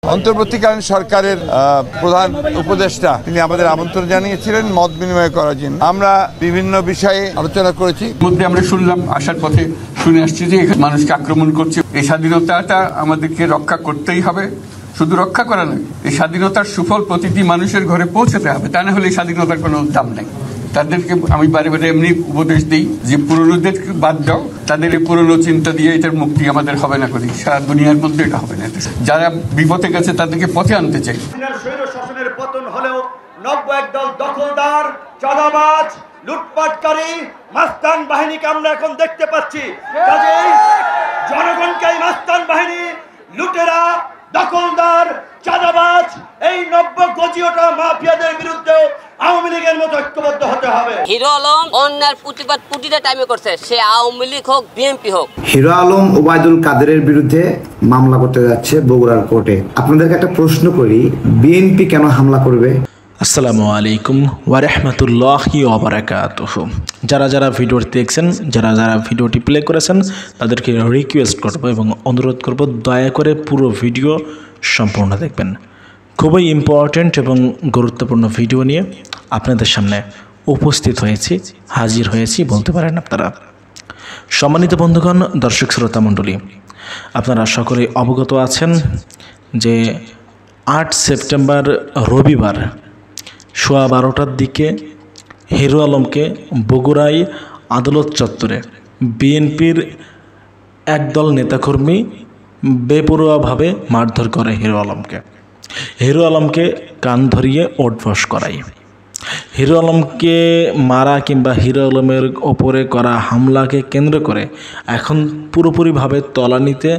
অন্তর্বর্তীকালীন সরকারের প্রধান উপদেষ্টা তিনি আমাদের আমন্ত্রণ জানিয়েছিলেন মত বিনিময় করার জন্য। আমরা বিভিন্ন বিষয়ে আলোচনা করেছি। মধ্যে আমরা শুনলাম, আসার পথে শুনে আসছি যে এখানে মানুষকে আক্রমণ করছে। এই স্বাধীনতাটা আমাদেরকে রক্ষা করতেই হবে, শুধু রক্ষা করা নয়, এই স্বাধীনতার সুফল প্রতিটি মানুষের ঘরে পৌঁছাতে হবে। তা না হলে এই স্বাধীনতার কোনো দাম নেই। তাদেরকে আমি বারে বারে এমনি উপদেশ দিই যে পুরনোদের বাদ দাও, তাদের এই পুরনো চিন্তা দিয়ে এটার মুক্তি আমাদের হবে না, করি সারা দুনিয়ার মধ্যে এটা হবে না। যারা বিপথে গেছে তাদেরকে পথে আনতে চাই। স্বৈর শাসনের পতন হলেও নব্য একদল দখলদার, চাঁদাবাজ, লুটপাটকারী মাস্তান বাহিনীকে আমরা এখন দেখতে পাচ্ছি। কাজেই জনগণকে এই মাস্তান বাহিনী, লুটেরা, দখলদার, চাঁদাবাজ, এই নব্য গজিওটা মাফিয়াদের বিরুদ্ধে আওয়ামী লীগের মতো ঐক্যবদ্ধ হতে হবে। হিরো আলম অন্যার প্রতিবাদ প্রতিটা টাইমে করছে, সে আওয়ামী লীগ হোক বিএনপি হোক। হিরো আলম ওবায়দুল কাদেরের বিরুদ্ধে মামলা করতে যাচ্ছে বগুড়ার কোর্টে। আপনাদেরকে একটা প্রশ্ন করি, বিএনপি কেন হামলা করবে? আসসালামু আলাইকুম ওয়া রাহমাতুল্লাহি ওয়া বারাকাতুহু। যারা ভিডিওটি দেখছেন, যারা ভিডিওটি প্লে করেছেন, তাদেরকে রিকোয়েস্ট করব এবং অনুরোধ করব দয়া করে পুরো ভিডিও সম্পূর্ণ দেখবেন। খুবই ইম্পর্ট্যান্ট এবং গুরুত্বপূর্ণ ভিডিও নিয়ে আপনাদের সামনে উপস্থিত হয়েছি, হাজির হয়েছি বলতে পারেন আপনারা। সম্মানিত বন্ধুগণ, দর্শক শ্রোতা মণ্ডলী, আপনারা সকলেই অবগত আছেন যে 8 সেপ্টেম্বর রবিবার সোয়া 12টার দিকে হিরো আলমকে বগুড়ায় আদালত চত্বরে বিএনপির একদল নেতাকর্মী বেপরোয়াভাবে মারধর করে হিরো আলমকে কান ধরিয়ে ওঠবস করায়। হিরো আলমকে মারা কিংবা হিরো আলমের ওপরে করা হামলাকে কেন্দ্র করে এখন পুরোপুরিভাবে তলানিতে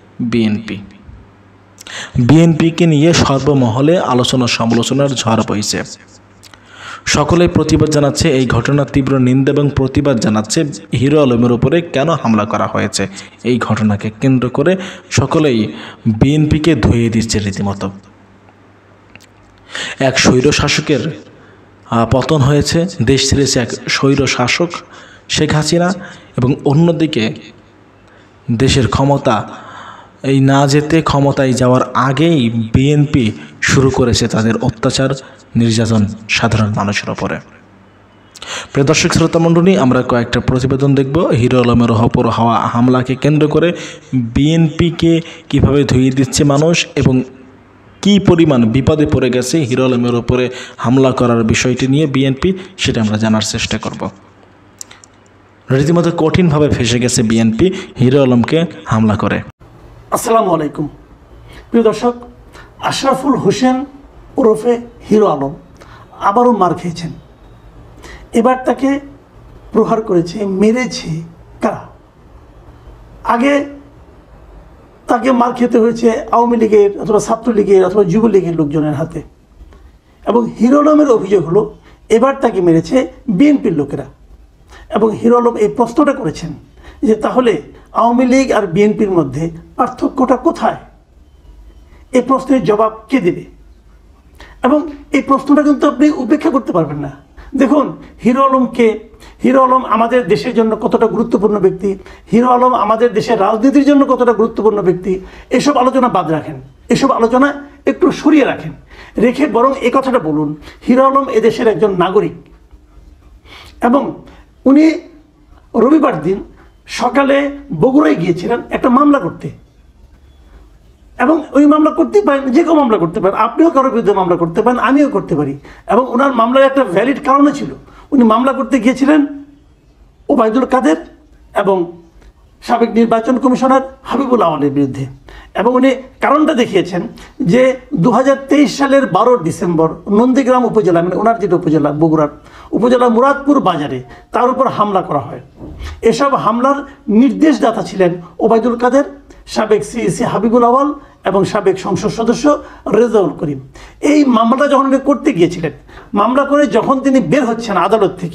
বিএনপিকে নিয়ে সর্বমহলে আলোচনা সমালোচনার ঝড় বইছে। সকলেই প্রতিবাদ জানাচ্ছে, এই ঘটনার তীব্র নিন্দা এবং প্রতিবাদ জানাচ্ছে হিরো আলমের উপরে কেন হামলা করা হয়েছে। এই ঘটনাকে কেন্দ্র করে সকলেই বিএনপিকে ধুয়ে দিচ্ছে রীতিমতো। এক স্বৈর শাসকের পতন হয়েছে, দেশ ছেড়েছে এক স্বৈর শাসক শেখ হাসিনা, এবং অন্যদিকে দেশের ক্ষমতা এই না যেতে ক্ষমতায় যাওয়ার আগেই বিএনপি শুরু করেছে তাদের অত্যাচার নির্যাতন সাধারণ মানুষের ওপরে। প্রিয় দর্শক শ্রোতা মণ্ডলী, আমরা কয়েকটা প্রতিবেদন দেখব হিরো আলমের ওপর হওয়া হামলাকে কেন্দ্র করে বিএনপিকে কিভাবে ধুয়ে দিচ্ছে মানুষ এবং কী পরিমাণ বিপদে পড়ে গেছে হিরো আলমের ওপরে হামলা করার বিষয়টি নিয়ে বিএনপি, সেটা আমরা জানার চেষ্টা করব। রীতিমতো কঠিনভাবে ফেসে গেছে বিএনপি হিরো আলমকে হামলা করে। আসসালামু আলাইকুম প্রিয় দর্শক, আশরাফুল হোসেন ওরফে হিরো আলম আবারও মার খেয়েছেন। এবার তাকে প্রহার করেছে, মেরেছে কারা? আগে তাকে মার খেতে হয়েছে আওয়ামী লীগের অথবা ছাত্রলীগের অথবা যুবলীগের লোকজনের হাতে, এবং হিরো আলমের অভিযোগ হলো এবার তাকে মেরেছে বিএনপির লোকেরা। এবং হিরো আলম এই প্রশ্নটা করেছেন যে তাহলে আওয়ামী লীগ আর বিএনপির মধ্যে পার্থক্যটা কোথায়? এই প্রশ্নের জবাব কে দেবে? এবং এই প্রশ্নটা কিন্তু আপনি উপেক্ষা করতে পারবেন না। দেখুন, হিরো আলম আমাদের দেশের জন্য কতটা গুরুত্বপূর্ণ ব্যক্তি, হিরো আলম আমাদের দেশের রাজনীতির জন্য কতটা গুরুত্বপূর্ণ ব্যক্তি, এসব আলোচনা বাদ রাখেন, এসব আলোচনা একটু সরিয়ে রাখেন, রেখে বরং এই কথাটা বলুন, হিরো আলম এদেশের একজন নাগরিক এবং উনি রবিবার দিন সকালে বগুড়ায় গিয়েছিলেন একটা মামলা করতে, এবং ওই মামলা করতেই পারেন, যে কেউ মামলা করতে পারেন, আপনিও কারোর বিরুদ্ধে মামলা করতে পারেন, আমিও করতে পারি। এবং ওনার মামলার একটা ভ্যালিড কারণও ছিল, উনি মামলা করতে গিয়েছিলেন ওবায়দুল কাদের এবং সাবেক নির্বাচন কমিশনার হাবিবুল আওয়ালের বিরুদ্ধে। এবং উনি কারণটা দেখিয়েছেন যে 2023 সালের 12 ডিসেম্বর নন্দীগ্রাম উপজেলা, মানে ওনার যেটা উপজেলা বগুড়ার উপজেলা মুরাদপুর বাজারে তার উপর হামলা করা হয়। এসব হামলার নির্দেশদাতা ছিলেন ওবায়দুল কাদের, সাবেক সিইসি হাবিবুল আওয়াল এবং সাবেক সংসদ সদস্য রেজাউল করিম। এই মামলাটা যখন উনি করতে গিয়েছিলেন, মামলা করে যখন তিনি বের হচ্ছেন আদালত থেকে,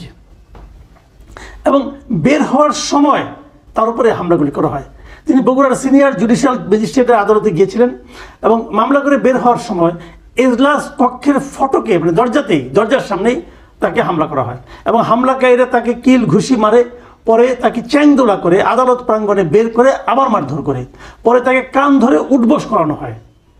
এবং বের হওয়ার সময় তার উপরে হামলাগুলি করা হয়। তিনি বগুড়ার সিনিয়র জুডিশিয়াল ম্যাজিস্ট্রেটের আদালতে গিয়েছিলেন এবং মামলা করে বের হওয়ার সময় এজলাস কক্ষের ফটকে, মানে দরজার সামনেই তাকে হামলা করা হয়। এবং হামলাকারীরা তাকে কিল ঘুষি মারে, পরে তাকে চ্যাংদোলা করে আদালত প্রাঙ্গণে বের করে আবার মারধর করে, পরে তাকে কান ধরে উঠবস করানো হয়।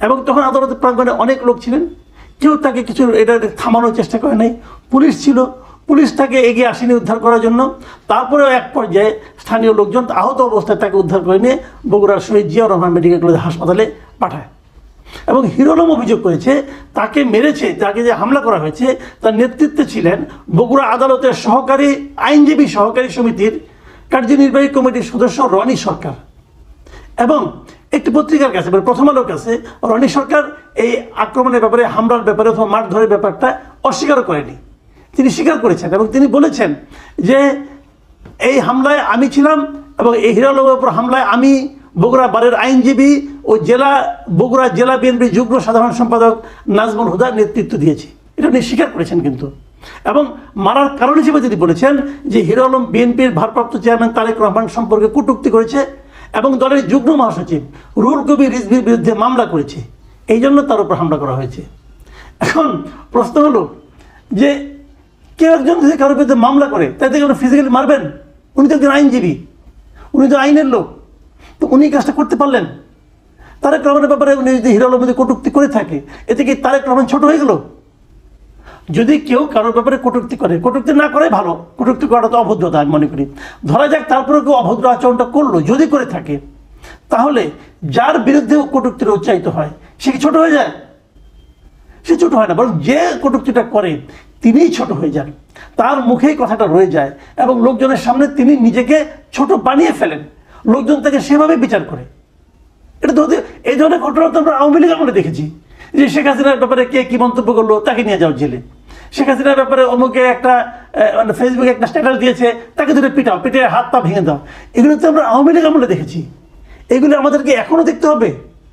এবং তখন আদালত প্রাঙ্গণে অনেক লোক ছিলেন, কেউ তাকে কিছু এটা থামানোর চেষ্টা করে নাই। পুলিশ ছিল, পুলিশ তাকে এগিয়ে আসেনি উদ্ধার করার জন্য। তারপরেও এক পর্যায়ে স্থানীয় লোকজন আহত অবস্থায় তাকে উদ্ধার করে নিয়ে বগুড়ার শহীদ জিয়াউর রহমান মেডিকেল কলেজ হাসপাতালে পাঠায়। এবং হিরো আলম অভিযোগ করেছে তাকে মেরেছে, তাকে যে হামলা করা হয়েছে তার নেতৃত্বে ছিলেন বগুড়া আদালতের সহকারী আইনজীবী সহকারী সমিতির কার্যনির্বাহী কমিটির সদস্য রনি সরকার। এবং একটি পত্রিকার কাছে, প্রথম আলোর কাছে রনি সরকার এই আক্রমণের ব্যাপারে, হামলার ব্যাপারে অথবা মারধরের ব্যাপারটা অস্বীকার করেনি, তিনি স্বীকার করেছেন এবং তিনি বলেছেন যে এই হামলায় আমি ছিলাম এবং এই হিরো আলমের উপর হামলায় আমি বগুড়া বারের আইনজীবী ও বগুড়া জেলা বিএনপির যুগ্ম সাধারণ সম্পাদক নাজমুল হুদার নেতৃত্ব দিয়েছি, এটা উনি স্বীকার করেছেন কিন্তু। এবং মারার কারণ হিসেবে তিনি বলেছেন যে হিরো আলম বিএনপির ভারপ্রাপ্ত চেয়ারম্যান তারেক রহমান সম্পর্কে কটূক্তি করেছে এবং দলের যুগ্ম মহাসচিব রুহুল কবির রিজভির বিরুদ্ধে মামলা করেছে, এই জন্য তার উপর হামলা করা হয়েছে। এখন প্রশ্ন হলো যে কেউ একজন যদি কারোর বিরুদ্ধে মামলা করে তাই থেকে উনি ফিজিক্যালি মারবেন? উনি তো একজন আইনজীবী, উনি তো আইনের লোক, তো উনি কাজটা করতে পারলেন? তারেক রহমানের ব্যাপারে উনি যদি হিরো আলম যদি কটূক্তি করে থাকে, এতে কি তারেক রহমান ছোট হয়ে গেল? যদি কেউ কারোর ব্যাপারে কটূক্তি করে, কটূক্তি না করে ভালো, কটূক্তি করাটা তো অভদ্রতা আমি মনে করি। ধরা যাক তারপরে কেউ অভদ্র আচরণটা করলো, যদি করে থাকে, তাহলে যার বিরুদ্ধে কটূক্তির উচ্চারিত হয় সে কি ছোট হয়ে যায়? সে ছোট হয় না, বরং যে কটূক্তিটা করে তিনিই ছোট হয়ে যান, তার মুখেই কথাটা রয়ে যায় এবং লোকজনের সামনে তিনি নিজেকে ছোট বানিয়ে ফেলেন, লোকজন তাকে সেভাবে বিচার করে। এটা তো এই ধরনের ঘটনা তো আমরা আওয়ামী লীগ আমলে দেখেছি, যে শেখ হাসিনার ব্যাপারে কে কি মন্তব্য করলো তাকে নিয়ে যাও জেলে, শেখ হাসিনার ব্যাপারে অমুকে একটা ফেসবুকে একটা স্ট্যাটাস দিয়েছে তাকে ধরে পিটাও, পিটে হাত পা ভেঙে দাও, এগুলো তো আমরা আওয়ামী লীগ আমলে দেখেছি। এগুলো আমাদেরকে এখনো দেখতে হবে?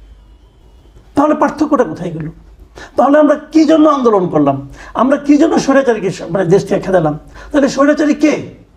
তাহলে পার্থক্যটা কোথায় গেল? তাহলে আমরা কি জন্য আন্দোলন করলাম? আমরা কি জন্য স্বৈরাচারীকে দেশ থেকে খেদালাম? তাহলে স্বৈরাচারী কে?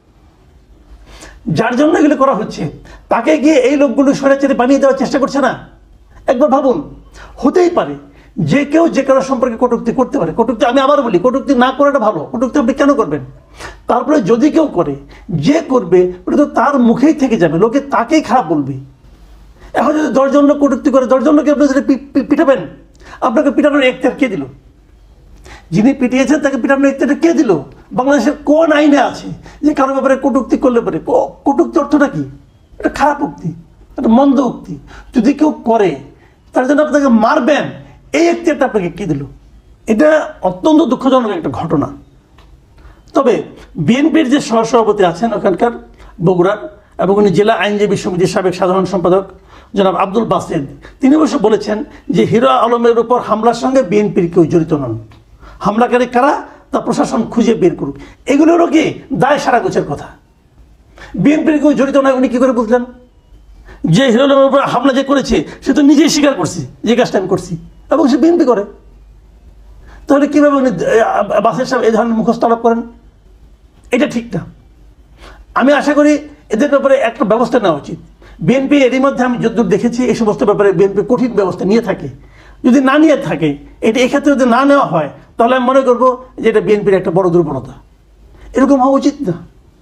যার জন্য এগুলো করা হচ্ছে তাকে গিয়ে এই লোকগুলো স্বৈরাচারী বানিয়ে দেওয়ার চেষ্টা করছে না? একবার ভাবুন, হতেই পারে যে কেউ যে কারোর সম্পর্কে কটূক্তি করতে পারে। কটূক্তি, আমি আবার বলি, কটূক্তি না করাটা ভালো, কটূক্তি আপনি কেন করবেন? তারপরে যদি কেউ করে, যে করবে ওটা তো তার মুখেই থেকে যাবে, লোকে তাকেই খারাপ বলবে। এখন যদি 10 জন লোক কটূক্তি করে, 10 জন লোক আপনি যদি পিটাবেন, আপনাকে পিটানোর এখতিয়ার কে দিল? যিনি পিটিয়েছেন তাকে পিটানোর এখতিয়ারটা কে দিল? বাংলাদেশের কোন আইনে আছে যে কারোর ব্যাপারে কটূক্তি করলে পারে? কটূক্তি অর্থটা কি? এটা খারাপ উক্তি, এটা মন্দ উক্তি। যদি কেউ করে তার জন্য আপনাকে মারবেন, এই এখতিয়ারটা আপনাকে কে দিল? এটা অত্যন্ত দুঃখজনক একটা ঘটনা। তবে বিএনপির যে সহসভাপতি আছেন ওখানকার বগুড়ার, এবং উনি জেলা আইনজীবী সমিতির সাবেক সাধারণ সম্পাদক জনাব আব্দুল বাসেদ, তিনি অবশ্য বলেছেন যে হিরো আলমের উপর হামলার সঙ্গে বিএনপির কেউ জড়িত নন, হামলাকারী কারা তা প্রশাসন খুঁজে বের করুক। এগুলোরও কি দায় সারা গোছের কথা। বিএনপির কেউ জড়িত নয় উনি কি করে বুঝলেন? যে হিরো আলমের উপর হামলা যে করেছে সে তো নিজেই স্বীকার করছে যে কাজটা আমি করছি, এবং সে বিএনপি করে। তাহলে কীভাবে উনি বাসের সাহেব এই ধরনের মুখস্থ আলাপ করেন? এটা ঠিক না। আমি আশা করি এদের ব্যাপারে একটা ব্যবস্থা নেওয়া উচিত। বিএনপি এরই মধ্যে আমি যতদূর দেখেছি এই সমস্ত ব্যাপারে বিএনপি কঠিন ব্যবস্থা নিয়ে থাকে। যদি না নিয়ে থাকে, এটা এক্ষেত্রে যদি না নেওয়া হয়, তাহলে আমি মনে করবো যে এটা বিএনপির একটা বড় দুর্বলতা। এরকম হওয়া উচিত না।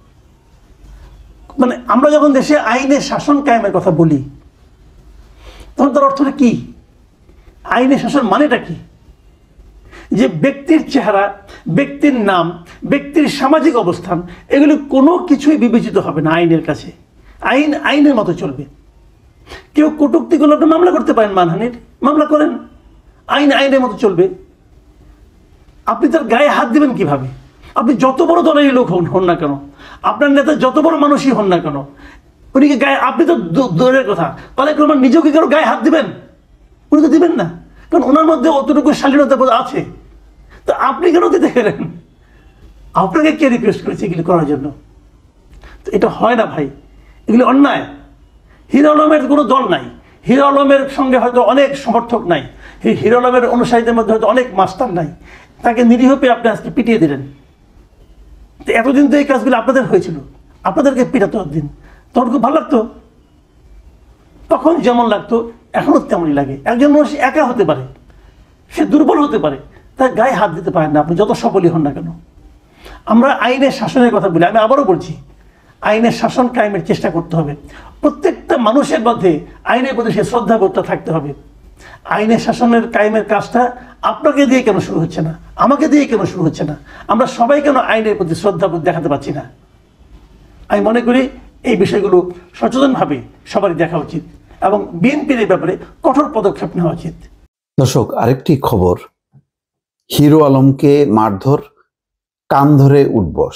মানে আমরা যখন দেশে আইনের শাসন কায়েমের কথা বলি, তখন তার অর্থটা কি? আইনের শাসন মানেটা কি? যে ব্যক্তির চেহারা, ব্যক্তির নাম, ব্যক্তির সামাজিক অবস্থান, এগুলি কোনো কিছুই বিবেচিত হবে না আইনের কাছে। আইন আইনের মতো চলবে। কেউ কটূক্তি করলে আপনি মামলা করতে পারেন, মানহানির মামলা করেন, আইন আইনের মতো চলবে। আপনি তার গায়ে হাত দিবেন কিভাবে? আপনি যত বড় দলেরই লোক হন না কেন, আপনার নেতা যত বড় মানুষই হন না কেন, উনিকে গায়ে, আপনি তো দূরের কথা, তাহলে কোনো নিজেকে কারো গায়ে হাত দিবেন? উনি তো দিবেন না, কারণ ওনার মধ্যে অতটুকু শালীনতা আছে। তো আপনি কেন দিতে গেলেন? আপনাকে কে রিকোয়েস্ট করেছে এগুলি করার জন্য? তো এটা হয় না ভাই, এগুলি অন্যায়। হিরো আলমের কোনো দল নাই, হিরো আলমের সঙ্গে হয়তো অনেক সমর্থক নাই, হিরো আলমের অনুসারীদের মধ্যে হয়তো অনেক মাস্টার নাই, তাকে নিরীহ পেয়ে আপনি আজকে পিটিয়ে দিলেন। তো এতদিন তো এই কাজগুলো আপনাদের হয়েছিল, আপনাদেরকে পিটাতো একদিন, তখন খুব ভালো লাগতো। তখন যেমন লাগতো এখনও তেমনই লাগে। একজন মানুষ একা হতে পারে, সে দুর্বল হতে পারে, তার গায়ে হাত দিতে পারেন না আপনি যত সবলই হন না কেন। আমরা আইনের শাসনের কথা বলি, আমি আবারও বলছি, আইনের শাসন কায়েমের চেষ্টা করতে হবে। প্রত্যেকটা মানুষের মধ্যে আইনের প্রতি সে শ্রদ্ধাবোধটা থাকতে হবে। আইনের শাসনের কায়েমের কাজটা আপনাকে দিয়ে কেন শুরু হচ্ছে না, আমাকে দিয়ে কেন শুরু হচ্ছে না? আমরা সবাই কেন আইনের প্রতি শ্রদ্ধা দেখাতে পারছি না? আমি মনে করি এই বিষয়গুলো সচেতনভাবে সবারই দেখা উচিত এবং বিএনপির এই ব্যাপারে কঠোর পদক্ষেপ নেওয়া উচিত। দর্শক, আরেকটি খবর, হিরো আলমকে মারধর, কান ধরে উঠবস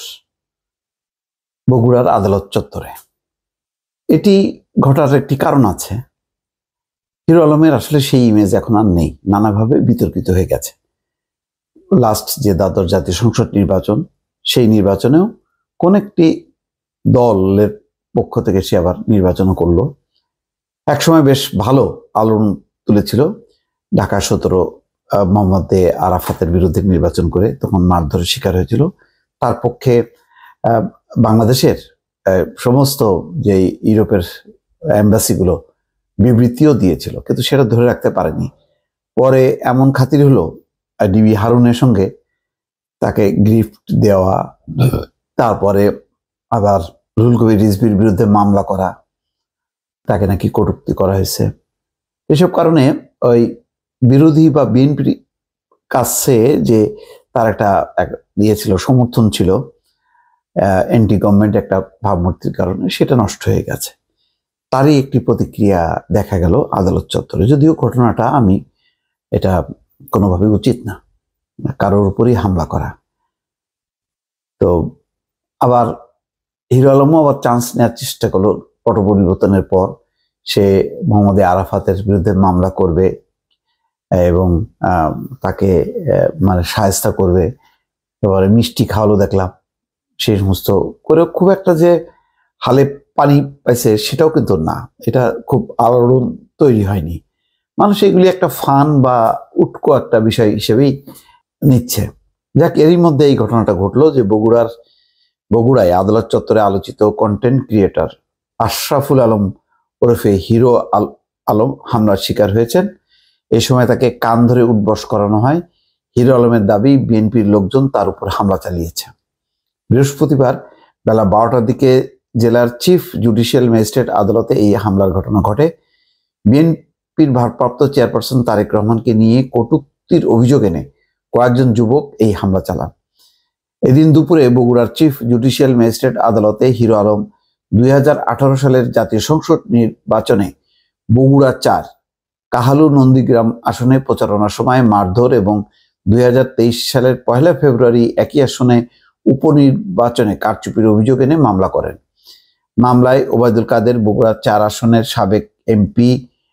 বগুড়ার আদালত চত্বরে। এটি ঘটার একটি কারণ আছে। হিরো আলমের আসলে সেই ইমেজ এখন আর নেই, নানাভাবে বিতর্কিত হয়ে গেছে। লাস্ট যে দ্বাদশ জাতীয় সংসদ নির্বাচন, সেই নির্বাচনেও কোন একটি দলের পক্ষ থেকে সে আবার নির্বাচনও করলো। একসময় বেশ ভালো আলোড়ন তুলেছিল ঢাকা 17 মোহাম্মদ আরাফাতের বিরুদ্ধে নির্বাচন করে, তখন মারধরের শিকার হয়েছিল। তার পক্ষে বাংলাদেশের সমস্ত যে ইউরোপের এম্বাসিগুলো বিবৃতিও দিয়েছিল, কিন্তু সেটা ধরে রাখতে পারেনি। পরে এমন খাতির হলো ডিবি হারুনের সঙ্গে তাকে গিফট দেওয়া, তারপরে আবার রুহুল কবির রিজভির বিরুদ্ধে মামলা করা, তাকে নাকি কটূক্তি করা হয়েছে। এসব কারণে ওই বিরোধী বা বিএনপির কাছে যে তার একটা দিয়েছিল, সমর্থন ছিল অ্যান্টি গভর্নমেন্ট একটা ভাবমূর্তির কারণে, সেটা নষ্ট হয়ে গেছে। তারই একটি প্রতিক্রিয়া দেখা গেল আদালত চত্বরে। যদিও ঘটনাটা এটা কোনোভাবে উচিত না, কারোর উপরই হামলা করা। তো আবার হিরো আলমও আবার চান্স নেওয়ার চেষ্টা করলো পট পরিবর্তনের পর। সে মোহাম্মদ আরাফাতের বিরুদ্ধে মামলা করবে এবং তাকে মানে সাহায্য করবে। এবারে মিষ্টি খাওয়ালো দেখলাম, সেই সমস্ত করে খুব একটা যে হালে পানি পাইছে সেটাও কিন্তু না, এটা খুব আলোড়ন তৈরি হয়নি। মানুষ এগুলি একটা ফান বা উটকো একটা বিষয় হিসেবেই নিচ্ছে। যাক, এরই মধ্যে এই ঘটনাটা ঘটলো যে বগুড়ায় আদালত চত্বরে আলোচিত কন্টেন্ট ক্রিয়েটর আশরাফুল আলম ওরফে হিরো আলম হামলার শিকার হয়েছেন। এই সময় তাকে কান ধরে উঠবস করানো হয়। হিরো আলমের দাবি বিএনপির লোকজন তার উপর হামলা চালিয়েছে। বৃহস্পতিবার বেলা 12টার দিকে জেলার চিফ জুডিশিয়াল ম্যাজিস্ট্রেট আদালতে এই হামলার ঘটনা ঘটে। বিএনপির ভারপ্রাপ্ত চেয়ারপারসন তারেক রহমানকে নিয়ে কটূক্তির অভিযোগ এনে কয়েকজন যুবক এই হামলা চালান। এদিন দুপুরে বগুড়ার চিফ জুডিশিয়াল ম্যাজিস্ট্রেট আদালতে হিরো আলম 2018 সালের জাতীয় সংসদ নির্বাচনে বগুড়া 4 কাহালু নন্দীগ্রাম আসনে প্রচারণার সময় মারধর এবং 2023 সালের 1 ফেব্রুয়ারি একই আসনে উপনির্বাচনে কারচুপির অভিযোগ এনে মামলা করেন। মামলায় ওবায়দুল কাদের, বগুড়া 4 আসনের সাবেক এমপি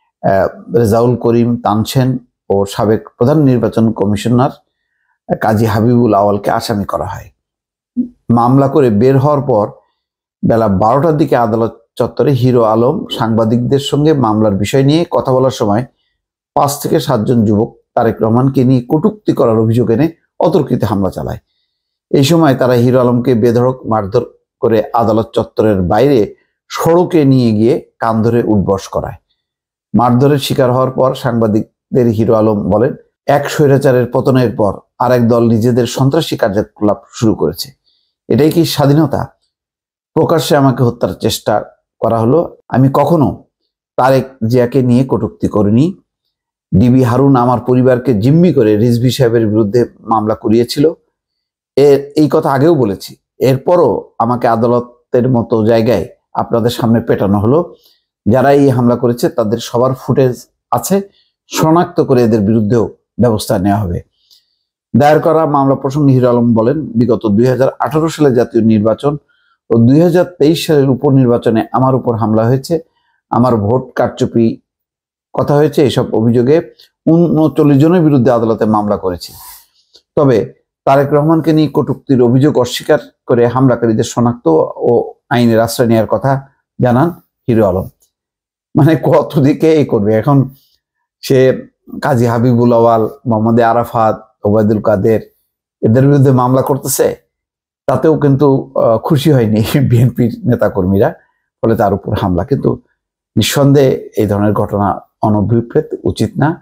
রেজাউল করিম তানসেন ও সাবেক প্রধান নির্বাচন কমিশনার কাজী হাবিবুল আওয়ালকে আসামি করা হয়। মামলা করে বের হওয়ার পর বেলা 12টার দিকে আদালত চত্বরে হিরো আলম সাংবাদিকদের সঙ্গে মামলার বিষয় নিয়ে কথা বলার সময় 5 থেকে 7 জন যুবক তারেক রহমানকে নিয়ে কটূক্তি করার অভিযোগ এনে অতর্কিত হামলা চালায়। এই সময় তারা হিরো আলমকে বেধড়ক মারধর করে আদালত চত্বরের বাইরে সড়কে নিয়ে গিয়ে কান ধরে উঠবস করায়। মারধরের শিকার হওয়ার পর সাংবাদিকদের হিরো আলম বলেন, এক স্বৈরাচারের পতনের পর আরেক দল নিজেদের সন্ত্রাসী কার্যকলাপ শুরু করেছে। এটাই কি স্বাধীনতা? প্রকাশ্যে আমাকে হত্যার চেষ্টা করা হলো। আমি কখনো তারেক জিয়াকে নিয়ে কটূক্তি করিনি। ডিবি হারুন আমার পরিবারকে জিম্মি করে রিজভী সাহেবের বিরুদ্ধে মামলা করিয়েছিল। এই কথা আগেও বলেছি। এরপরও আমাকে আদালতের মতো জায়গায় আপনাদের সামনে পেটানো হলো। যারা এই হামলা করেছে তাদের সবার ফুটেজ আছে, শনাক্ত করে এদের বিরুদ্ধেও ব্যবস্থা নেওয়া হবে। দায়ের করা মামলা প্রসঙ্গে হিরো আলম বলেন, বিগত 2018 সালের জাতীয় নির্বাচন ও 2023 সালের উপনির্বাচনে আমার উপর হামলা হয়েছে, আমার ভোট কারচুপি কথা হয়েছে। এসব অভিযোগে 39 জনের বিরুদ্ধে আদালতে মামলা করেছি। তবে তারেক রহমানকে নিয়ে কটূক্তির অভিযোগ অস্বীকার করে হামলাকারীদের শনাক্ত ও আইনের আশ্রয় নেওয়ার কথা জানান হিরো আলম। মানে কত দিকে এই করবে এখন সে? কাজী হাবিবুল আওয়াল, মোহাম্মদ আরাফাত, ওবায়দুল কাদের এদের বিরুদ্ধে মামলা করতেছে, তাতেও কিন্তু খুশি হয়নি বিএনপির নেতাকর্মীরা, ফলে তার উপর হামলা। কিন্তু নিঃসন্দেহে এই ধরনের ঘটনা অনভিপ্রেত, উচিত না।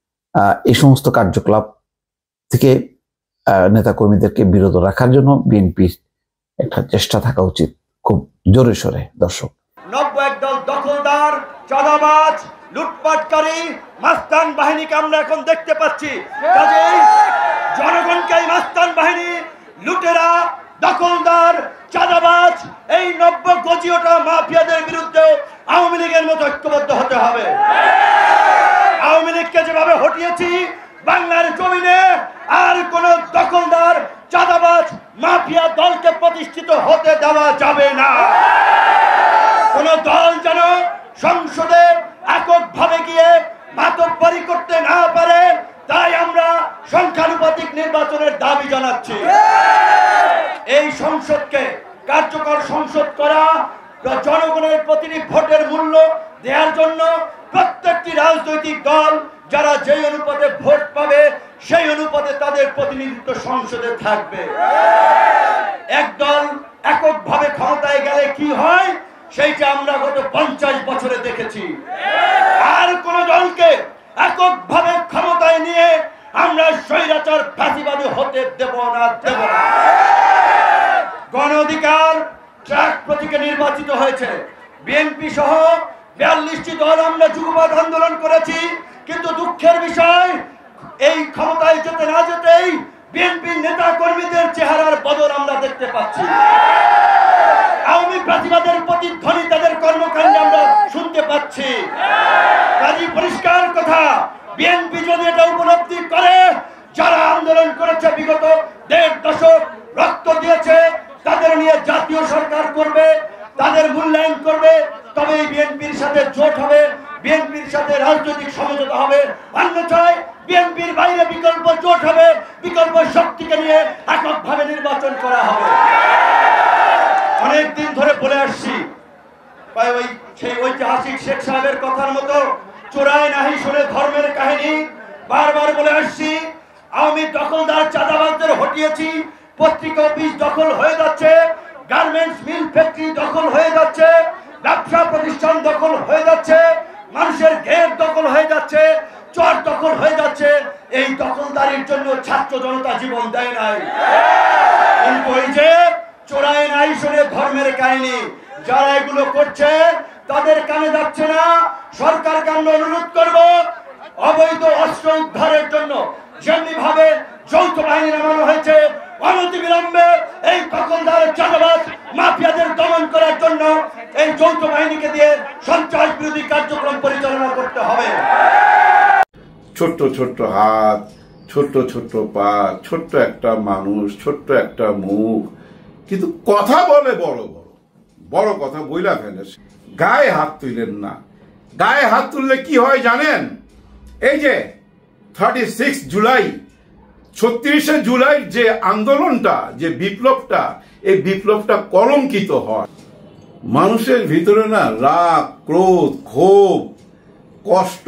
এই সমস্ত কার্যকলাপ থেকে নেতাকর্মীদেরকে বিরত রাখার জন্য বিএনপির একটা চেষ্টা থাকা উচিত, খুব জোরে সোরে। দর্শক, 91 দল দখলদার, চাঁদাবাজ, লুটপাটকারী মাস্তান বাহিনীকে আমরা এখন দেখতে পাচ্ছি। কাজেই জনগণকে এই মাস্তান বাহিনী, লুটেরা, দখলদার, চাঁদাবাজ, এই নব্য গজিওটা মাফিয়াদের বিরুদ্ধে আওয়ামী লীগের মতো ঐক্যবদ্ধ হতে হবে। আওয়ামী লীগকে যেভাবে হটিয়েছি, বাংলার জমিনে আর কোন দখলদার, চাঁদাবাজ, মাফিয়া দলকে প্রতিষ্ঠিত হতে দেওয়া যাবে না। কোন দল যেন সংসদে এককভাবে গিয়ে মাতব্বরি করতে না পারে, তাই আমরা সংখ্যানুপাতিক নির্বাচনের দাবি জানাচ্ছি। এই সংসদকে কার্যকর সংসদ করা, জনগণের প্রতিটি ভোটের মূল্য দেওয়ার জন্য প্রত্যেকটি রাজনৈতিক দল যারা যেই অনুপাতে ভোট পাবে সেই অনুপাতে তাদের প্রতিনিধিত্ব সংসদে থাকবে। এক দল এককভাবে ক্ষমতায় গেলে কি হয় সেইটা আমরা গত 50 বছরে দেখেছি। আর কোন দলকে এককভাবে ক্ষমতায় নিয়ে আমরা স্বৈরাচার ফ্যাসিবাদী হতে দেব না। গণ অধিকার ট্রাক প্রতীকে নির্বাচিত হয়েছে। বিএনপি সহ 42টি দল আমরা যুগপৎ আন্দোলন করেছি, কিন্তু দুঃখের বিষয় এই ক্ষমতায় যেতে না যেতেই বিএনপির নেতা কর্মীদের চেহারার বদল আমরা দেখতে পাচ্ছি। আওয়ামী ফ্যাসিবাদের প্রতিধ্বনি তাদের কর্মকাণ্ডে আমরা শুনতে পাচ্ছি। কাজী পরিষ্কার কথা, বিএনপি যদি এটা উপলব্ধি করে, যারা আন্দোলন করেছে বিগত 1.5 দশক রক্ত দিয়েছে, তাদের নিয়ে জাতীয় সরকার করবে, তাদের মূল্যায়ন করবে, তবেই বিএনপির সাথে জোট হবে, বিএনপির সাথে রাজনৈতিক সমঝোতা হবে। অন্যথায় বিএনপির বাইরে বিকল্প জোট হবে, বিকল্প শক্তিকে নিয়ে এককভাবে নির্বাচন করা হবে। অনেকদিন ধরে বলে আসছি, সেই ঐতিহাসিক শেখ সাহেবের কথার মতো চোরাই নাহি শুনে ধর্মের কাহিনী বারবার বলে আসছি। আওয়ামী দখলদার চাঁদাবাজদের হটিয়েছি, পত্রিকা অফিস দখল হয়ে যাচ্ছে, গার্মেন্টস মিল ফ্যাক্টরি দখল হয়ে যাচ্ছে, ব্যবসা প্রতিষ্ঠান দখল হয়ে যাচ্ছে, মানুষের ঘের দখল হয়ে যাচ্ছে, চর দখল হয়ে যাচ্ছে। এই দখলদারির জন্য ছাত্র জনতা জীবন দেয় নাই। কিন্তু এই যে চোরাই নাই শুনে ধর্মের কাহিনী, যারা এগুলো করছে তাদের কানে যাচ্ছে না। সরকারকে আমরা অনুরোধ করব, অবৈধ অস্ত্র উদ্ধারের জন্য যেমনি ভাবে যৌথ বাহিনী নামানো হয়েছে, অনতিবিলম্বে এই দখলদার, চাঁদাবাজ, মাফিয়াদের দমন করার জন্য এই যৌথ বাহিনীকে দিয়ে সন্ত্রাস বিরোধী কার্যক্রম পরিচালনা করতে হবে। ছোট্ট ছোট্ট হাত, ছোট্ট ছোট্ট পা, ছোট্ট একটা মানুষ, ছোট্ট একটা মুখ, কিন্তু কথা বলে বড় বড় বড় কথা বইলা ফেলে। গায়ে হাত তুললেন না। গায়ে হাত তুললে কি হয় জানেন? এই যে 36 জুলাই, 36শে জুলাই যে আন্দোলনটা, যে বিপ্লবটা, এই বিপ্লবটা কলঙ্কিত হয়। মানুষের ভিতরে না রাগ, ক্রোধ, ক্ষোভ, কষ্ট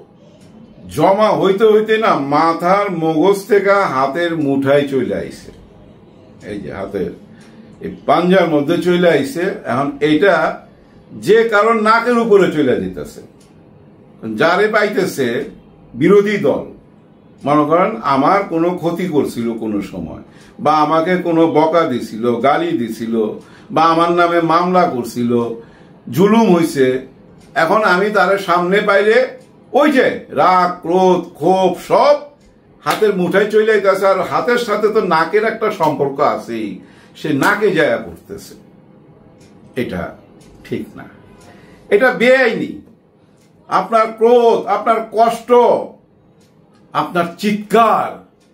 জমা হইতে হইতে না মাথার মগজ থেকে হাতের মুঠায় চলে আইছে। এই যে হাতের এই পাঞ্জার মধ্যে চলে আইছে। এখন এইটা যে কারণ নাকের উপরে চলে যেতেছে, যারে পাইতেছে বিরোধী দল, মনে করেন আমার কোনো ক্ষতি করছিল কোনো সময়, বা আমাকে কোনো বকা দিছিল, গালি দিছিল, বা আমার নামে মামলা করছিল, জুলুম হইছে, এখন আমি তার সামনে পাইলে ওই যে রাগ, ক্রোধ, ক্ষোভ সব হাতের মুঠায় চলে যাইতেছে। আর হাতের সাথে তো নাকের একটা সম্পর্ক আছেই, সে নাকে জায়গা করতেছে। এটা ঠিক না, এটা বেআইনি। আপনার ক্রোধ, আপনার কষ্ট, আপনার চিৎকার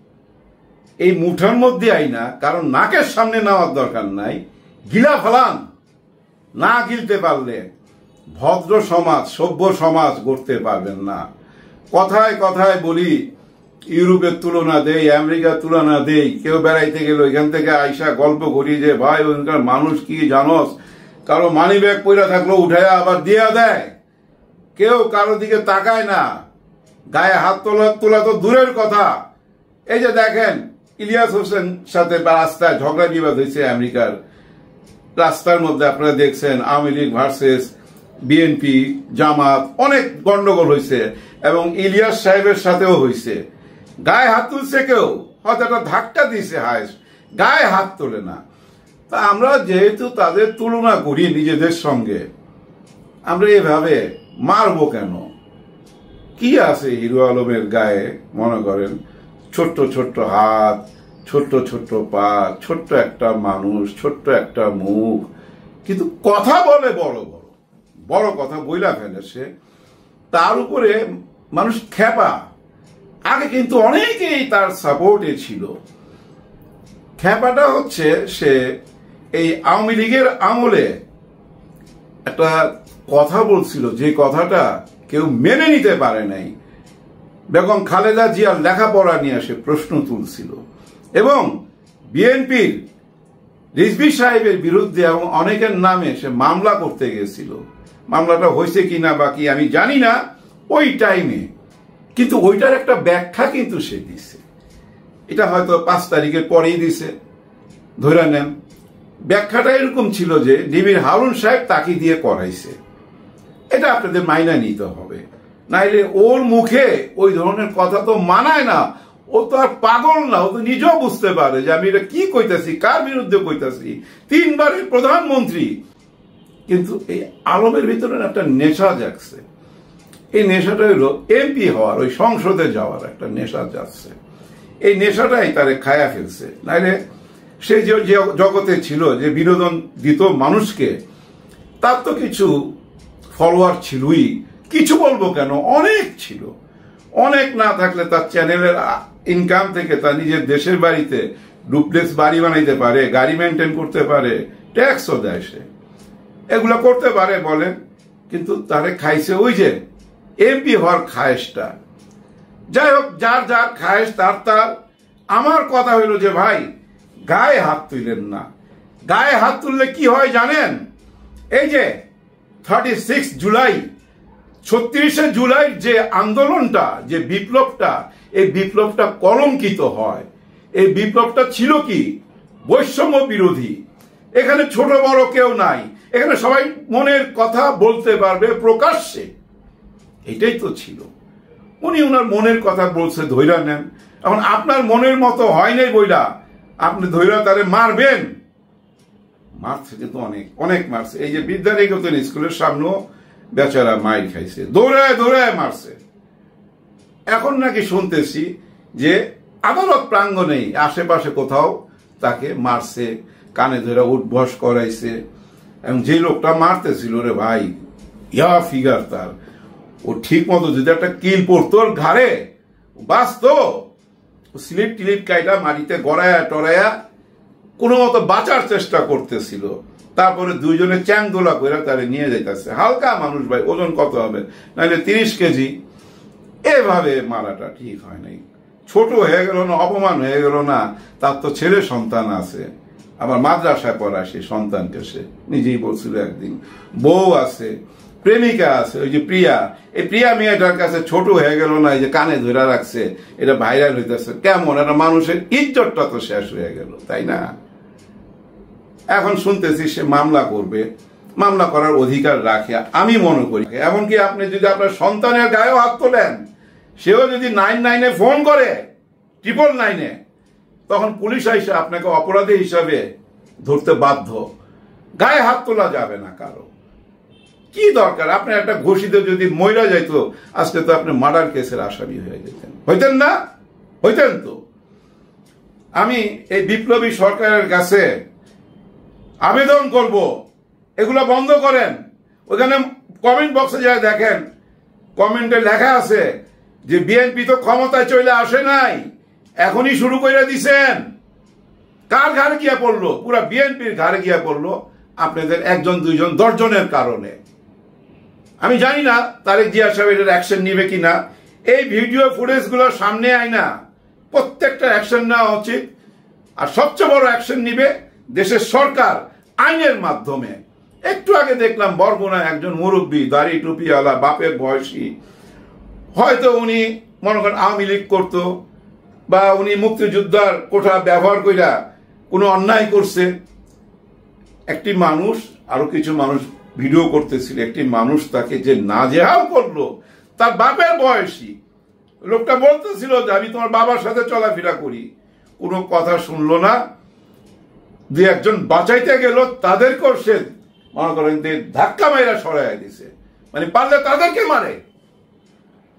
এই মুঠার মধ্যে আই না, কারণ নাকের সামনে নেওয়ার দরকার নাই, গিলা ফেলান। না গিলতে পারলে ভদ্র সমাজ, সভ্য সমাজ গড়তে পারবেন না। কথায় কথায় বলি, ইউরোপের তুলনা দেই, আমেরিকার তুলনা দেই, কেউ বেড়াইতে গেল এখান থেকে আইসা গল্প করি যে ভাই ওখানকার মানুষ কি জানোস, কারো মানি ব্যাগ পইরা থাকলো উঠাইয়া আবার দিয়া দেয়, কেউ কারো দিকে তাকায় না, গায়ে হাত তোলা তো দূরের কথা। এই যে দেখেন ইলিয়াস হোসেন সাথে রাস্তায় ঝগড়া বিবাদ হয়েছে আমেরিকার রাস্তার মধ্যে, আপনারা দেখছেন আওয়ামী লীগ ভার্সেস বিএনপি, জামাত, অনেক গন্ডগোল হয়েছে এবং ইলিয়াস সাহেবের সাথেও হয়েছে। গায়ে হাত তুলছে কেউ, হয়তো একটা ধাক্কা দিয়েছে, হায় গায়ে হাত তোলে না। তা আমরা যেহেতু তাদের তুলনা করি নিজেদের সঙ্গে, আমরা এভাবে মারবো কেন? কি আছে হিরো আলমের গায়ে? মনে করেন ছোট্ট ছোট্ট হাত, ছোট্ট ছোট্ট পা, ছোট্ট একটা মানুষ, ছোট্ট একটা মুখ, কিন্তু কথা বলে বড় বড় বড় কথা বইলা ফেলে সে। তার উপরে মানুষ খেপা। আগে কিন্তু অনেকেই তার সাপোর্টে ছিল। খেপাটা হচ্ছে সে এই আওয়ামী লীগের আমলে একটা কথা বলছিল, যে কথাটা কেউ মেনে নিতে পারে নাই। বেগম খালেদা জিয়ার লেখাপড়া নিয়ে সে প্রশ্ন তুলছিল এবং বিএনপির রিজভী সাহেবের বিরুদ্ধে এবং অনেকের নামে সে মামলা করতে গেছিল। মামলাটা হয়েছে কিনা বাকি আমি জানি না ওই টাইমে, কিন্তু ওইটার একটা ব্যাখ্যা কিন্তু সে দিছে। এটা হয়তো 5 তারিখের পরেই দিছে ধরে নেন। ব্যাখ্যাটা এরকম ছিল যে ডিবির হারুন সাহেব তাকে দিয়ে করাইছে। এটা আপনাদের মাইনা নিতে হবে, নাইলে ওর মুখে ওই ধরনের কথা তো মানায় না। ও তো আর পাগল না, ও তো নিজেও বুঝতে পারে যে আমি এটা কি কইতাছি, কার বিরুদ্ধে কইতাছি। 3 বারের প্রধানমন্ত্রী, কিন্তু এই আলমের ভিতরে একটা নেশা জাগছে। এই নেশাটা হইল এমপি হওয়ার, ওই সংসদে যাওয়ার একটা নেশা যাচ্ছে। এই নেশাটাই তারে খায়া ফেলছে। নাইলে সে যে জগতে ছিল, যে বিনোদন দিত মানুষকে, তার তো কিছু ফলোয়ার ছিলই। কিছু বলবো কেন, অনেক ছিল। অনেক না থাকলে তার চ্যানেলের ইনকাম থেকে তার নিজের দেশের বাড়িতে ডুপ্লেক্স বাড়ি বানাইতে পারে, গাড়ি মেনটেন করতে পারে, ট্যাক্সও দেয় সে। এগুলো করতে পারে বলেন, কিন্তু তারে খাইছে ওই যে এমপি হওয়ার খায়েশটা। যাই হোক, যার যার খায়েশ তার তার। আমার কথা হইল যে ভাই, গায়ে হাত তুললেন না। গায়ে হাত তুললে কি হয় জানেন? এই যে 36 জুলাই, 36শে জুলাই যে আন্দোলনটা, যে বিপ্লবটা, এই বিপ্লবটা কলঙ্কিত হয়। এই বিপ্লবটা ছিল কি? বৈষম্য বিরোধী। এখানে ছোট বড় কেউ নাই, এখানে সবাই মনের কথা বলতে পারবে প্রকাশ্যে। এটাই তো ছিল। উনি ওনার মনের কথা বলছে, ধৈর্য নেন। এখন আপনার মনের মতো হয় নাই বইলা আপনি ধৈর্য তারে মারবেন? মারছে কিন্তু অনেক অনেক মারছে। এই যে বিদ্যানিকেতন স্কুলের সামনেও বেচারা মাইর খাইছে, দৌড়ায় দৌড়ায় মারছে। এখন নাকি শুনতেছি যে আদালত প্রাঙ্গণেই আশেপাশে কোথাও তাকে মারছে, কানে ধরে উঠবস করাইছে। এবং যে লোকটা মারতেছিল রে ভাই, ইয়া ফিগার তার, ও ঠিক মতো যদি একটা কিল পড়তো ওর ঘাড়ে, বাঁচত। স্লিপ টিলিপ কাইটা মাটিতে গড়ায়া টরায়া কোনো মতো বাঁচার চেষ্টা করতেছিল। তারপরে দুইজনে চ্যাং দোলা করে তারে নিয়ে যাইতেছে। হালকা মানুষ ভাই, ওজন কত হবে? নাহলে 30 কেজি। এভাবে মারাটা ঠিক হয় নাই। ছোট হয়ে গেল না, অপমান হয়ে গেল না? তার তো ছেলে সন্তান আছে, আবার মাদ্রাসায় পড়ায় সে সন্তানকে, সে নিজেই বলছিল একদিন। বউ আছে, প্রেমিকা আছে, ওই যে প্রিয়া। এই প্রিয়া মেয়েটার কাছে ছোট হয়ে গেল না? এই যে কানে ধরে রাখছে, এটা ভাইরাল হইতেছে। কেমন একটা মানুষের ইজ্জতটা তো শেষ হয়ে গেল, তাই না? এখন শুনতেছি সে মামলা করবে। মামলা করার অধিকার রাখে আমি মনে করি। এমনকি আপনি যদি আপনার সন্তানের গায়েও হাত তোলেন, সেও যদি 99-এ ফোন করে, 999-এ, তখন পুলিশ এসে আপনাকে অপরাধী হিসাবে ধরতে বাধ্য। গায়ে হাত তোলা যাবে না কারো। কি দরকার? আপনার একটা ঘোষিত যদি মইরা যাইতো, আজকে তো আপনি মার্ডার কেসের আসামি হয়ে যেতেন। হইতেন না? হইতেন তো। আমি এই বিপ্লবী সরকারের কাছে আবেদন করব, এগুলো বন্ধ করেন। ওখানে কমেন্ট বক্সে যায় দেখেন, কমেন্টে লেখা আছে যে বিএনপি তো ক্ষমতায় চলে আসে নাই, এখনই শুরু করে দিছেন। কার ঘাড়ে গিয়া পড়লো? পুরা বিএনপির ঘাড়ে গিয়া পড়লো, আপনাদের 1 2 10 জনের কারণে। আমি জানি না তারেক জিয়া সাহেব এটার অ্যাকশন নিবে কিনা। এই ভিডিও ফুটেজ গুলো সামনে আয় না, প্রত্যেকটা অ্যাকশন নেওয়া উচিত। আর সবচেয়ে বড় অ্যাকশন নিবে দেশের সরকার, আইনের মাধ্যমে। একটু আগে দেখলাম বরগুনায় একজন মুরব্বী, দাড়ি টুপিওয়ালা, বাপের বয়সী, হয়তো উনি মনে করেন আওয়ামী লীগ করতো, বা উনি মুক্তিযোদ্ধার কোঠা ব্যবহার কইরা কোনো অন্যায় করছে। একটি মানুষ, আরো কিছু মানুষ ভিডিও করতেছিল, একটি মানুষ তাকে যে নাজেহাল করলো, তার বাপের বয়সী লোকটা বলতেছিল যে আমি তোমার বাবার সাথে চলাফেরা করি। কোনো কথা শুনলো না। 2 একজন বাঁচাইতে গেল, তাদেরকেও সে মনে করেন ধাক্কা মাইরা সরাইয়া দিছে। মানে পারলে তাদেরকে মারে।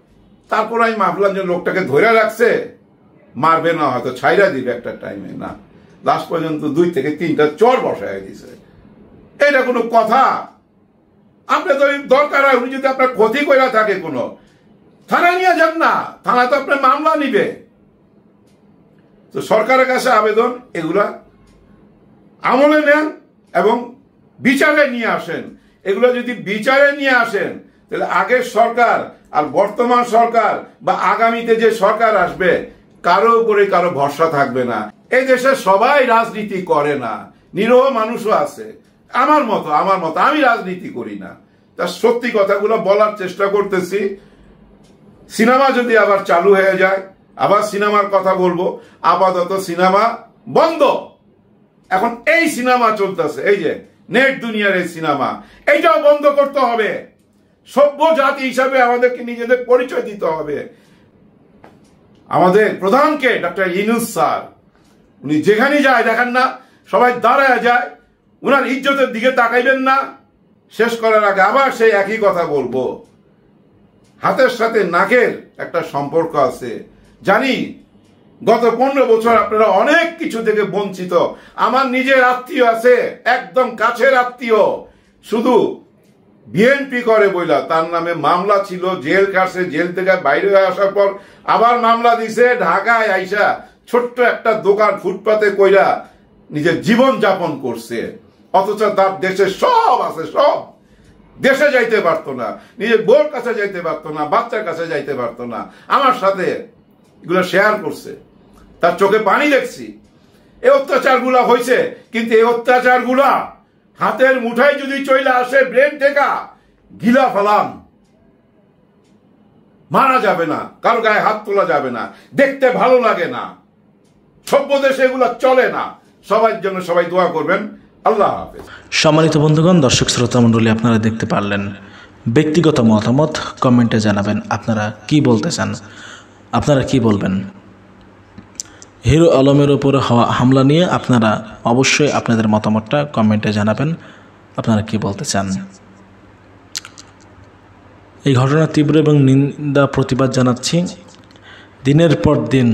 তারপর আমি ভাবলাম যে লোকটাকে ধরে রাখছে, মারবে না, হয়তো ছাইরা দিবে একটা টাইমে, না, লাস্ট পর্যন্ত 2 থেকে 3টা চর বসায় দিছে। এটা কোনো কথা? আপনি তো দরকার হয় উনি যদি আপনার ক্ষতি করে থাকে কোনো, থানায় নিয়ে যান না, থানা তো আপনার মামলা নিবে। তো সরকারের কাছে আবেদন, এগুলা আমলে নেন এবং বিচারে নিয়ে আসেন। এগুলো যদি বিচারে নিয়ে আসেন, তাহলে আগের সরকার আর বর্তমান সরকার বা আগামীতে যে সরকার আসবে, কারো উপরে কারো ভরসা থাকবে না। এই দেশে সবাই রাজনীতি করে না, নিরহ মানুষও আছে। আমার মতো আমি রাজনীতি করি না। তার সত্যি কথাগুলো বলার চেষ্টা করতেছি। সিনেমা যদি আবার চালু হয়ে যায়, আবার সিনেমার কথা বলবো। আপাতত সিনেমা বন্ধ। এখন এই সিনেমা চলতেছে, এই যে নেট দুনিয়ার এই সিনেমা, এইটাও বন্ধ করতে হবে। সভ্য জাতি হিসাবে আমাদেরকে নিজেদের পরিচয় দিতে হবে। আমাদের প্রধানকে ডক্টর ইউনূস স্যার, উনি যেখানে যায় দেখেন না, সবাই দাঁড়ায় যায়, উনার ইজ্জতের দিকে তাকাইবেন না। শেষ করার আগে আবার সেই একই কথা বলবো, হাতের সাথে নাকের একটা সম্পর্ক আছে। জানি গত 15 বছর আপনারা অনেক কিছু থেকে বঞ্চিত। আমার নিজের আত্মীয় আছে, একদম কাছের আত্মীয়, শুধু বিএনপি করে বইলা তার নামে মামলা ছিল, জেল কাটছে, জেল থেকে বাইরে হয়ে আসার পর আবার মামলা দিছে, ঢাকায় আইসা ছোট্ট একটা দোকান ফুটপাতে কইরা নিজের জীবন যাপন করছে। অথচ তার দেশে সব আছে, সব দেশে যাইতে পারতো না, নিজের বোর কাছে যাইতে পারতো না, বাচ্চার কাছে যাইতে পারতো না। আমার সাথে এগুলো শেয়ার করছে, তার চোখে পানি দেখছি। এই অত্যাচারগুলা হয়েছে, কিন্তু এই অত্যাচারগুলা হাতের মুঠায় যদি চলে আসে, ব্রেন থেকে গিলা ফেলাম, মারা যাবে না, কারো গায়ে হাত তোলা যাবে না, দেখতে ভালো লাগে না। সভ্য দেশে এগুলা চলে না। সবার জন্য সবাই দোয়া করবেন। আল্লাহ হাফেজ। সম্মানিত বন্ধুগণ, দর্শক শ্রোতা মণ্ডলী, আপনারা দেখতে পারলেন। ব্যক্তিগত মতামত কমেন্টে জানাবেন, আপনারা কি বলতে চান, আপনারা কি বলবেন। হিরো আলমের উপর হওয়া হামলা নিয়ে আপনারা অবশ্যই আপনাদের মতামতটা কমেন্টে জানাবেন, আপনারা কি বলতে চান। এই ঘটনার তীব্র এবং নিন্দা প্রতিবাদ জানাচ্ছি। দিনের পর দিন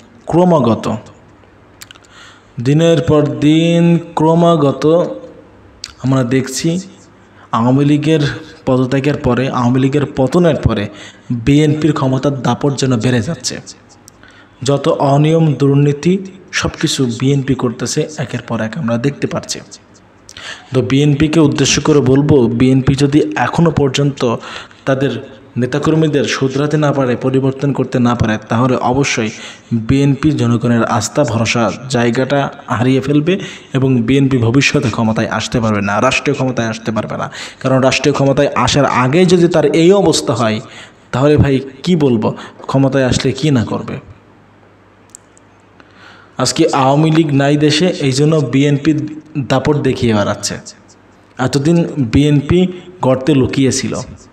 ক্রমাগত আমরা দেখছি আওয়ামী লীগের পদত্যাগের পরে, আওয়ামী লীগের পতনের পরে বিএনপির ক্ষমতার দাপট যেন বেড়ে যাচ্ছে। যত অনিয়ম, দুর্নীতি সব কিছু বিএনপি করতেছে একের পর এক, আমরা দেখতে পাচ্ছি। তো বিএনপিকে উদ্দেশ্য করে বলবো, বিএনপি যদি এখনও পর্যন্ত তাদের নেতাকর্মীদের শুধরাতে না পারে, পরিবর্তন করতে না পারে, তাহলে অবশ্যই বিএনপি জনগণের আস্থা ভরসা জায়গাটা হারিয়ে ফেলবে এবং বিএনপি ভবিষ্যতে ক্ষমতায় আসতে পারবে না, রাষ্ট্রীয় ক্ষমতায় আসতে পারবে না। কারণ রাষ্ট্রীয় ক্ষমতায় আসার আগে যদি তার এই অবস্থা হয়, তাহলে ভাই কি বলবো, ক্ষমতায় আসলে কি না করবে। আজকে আওয়ামী লীগ নাই দেশে, এই জন্য বিএনপি দাপট দেখিয়ে বেড়াচ্ছে। এতদিন বিএনপি গর্তে লুকিয়েছিল।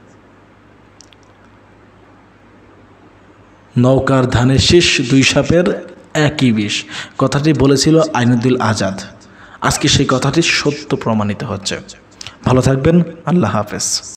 নৌকার ধানের শীষ 2 সাপের একই বিষ, কথাটি বলেছিল আইনুদ্দিন আজাদ। আজকে সেই কথাটি সত্য প্রমাণিত হচ্ছে। ভালো থাকবেন, আল্লাহ হাফেজ।